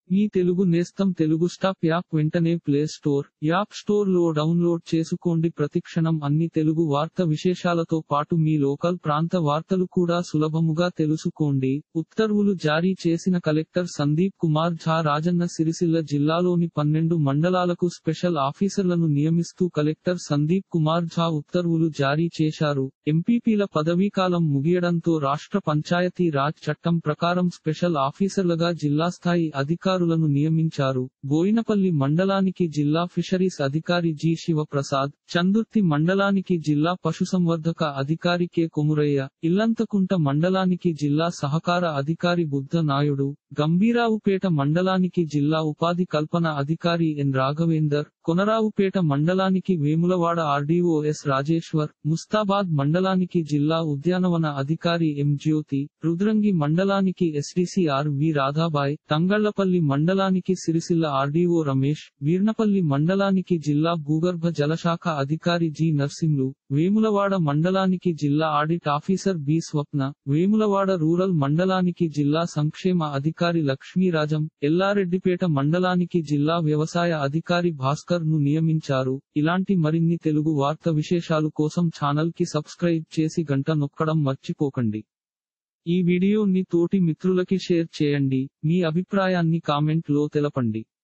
మీ తెలుగు నేస్తం Telugu stop app వెంటనే play store, app store లో డౌన్లోడ్ చేసుకోండి. ప్రతిక్షణం అన్ని తెలుగు వార్త విశేషాలతో పాటు మీ లోకల్ ప్రాంత వార్తలు కూడా సులభముగా తెలుసుకోండి. ఉత్తర్వులు జారీ చేసిన కలెక్టర్ సందీప్ కుమార్ ఝా రాజన్న సిరిసిల్ల జిల్లాలోని 12 మండలాలకు స్పెషల్ ఆఫీసర్లను నియమిస్తూ కలెక్టర్ సందీప్ కుమార్ ఝా ఉత్తర్వులు జారీ చేశారు. ఎంపీపీల పదవీకాలం ముగియడంతో రాష్ట్ర పంచాయతీ రాజ్ చట్టం ప్రకారం స్పెషల్ ఆఫీసర్లుగా జిల్లా స్థాయి అధికారులను నియమించారు. బోయినపల్లి మండలానికి జిల్లా ఫిషరీస్ అధికారి జి శివప్రసాద్, చందుర్తి మండలానికి జిల్లా పశుసంవర్ధక అధికారి కె కొమురయ్య, ఇల్లంతకుంట మండలానికి జిల్లా సహకార అధికారి బుద్ధ నాయుడు, గంభీరావుపేట మండలానికి జిల్లా ఉపాధి కల్పన అధికారి ఎన్ రాఘవేందర్, కొనరావుపేట మండలానికి వేములవాడ ఆర్డీఓ ఎస్ రాజేశ్వర్, ముస్తాబాద్ మండలానికి జిల్లా ఉద్యానవన అధికారి ఎం జ్యోతి, రుద్రంగి మండలానికి SDC R V Radhabai, Thangallapally మండలానికి సిరిసిల్ల ఆర్డీఓ రమేష్, వీర్నపల్లి మండలానికి జిల్లా భూగర్భ జలశాఖ అధికారి జి నర్సింలు, వేములవాడ మండలానికి జిల్లా audit officer B Swapna, Vemulawada rural మండలానికి జిల్లా సంక్షేమ అధికారి లక్ష్మీరాజం, ఎల్లారెడ్డిపేట మండలానికి జిల్లా వ్యవసాయ అధికారి భాస్కర్ ను నియమించారు. ఇలాంటి మరిన్ని తెలుగు వార్త విశేషాలు కోసం ఛానల్ కి సబ్స్క్రైబ్ చేసి గంట నొక్కడం మర్చిపోకండి. ఈ వీడియోని తోటి మిత్రులకి షేర్ చేయండి. మీ అభిప్రాయాన్ని కామెంట్ లో తెలపండి.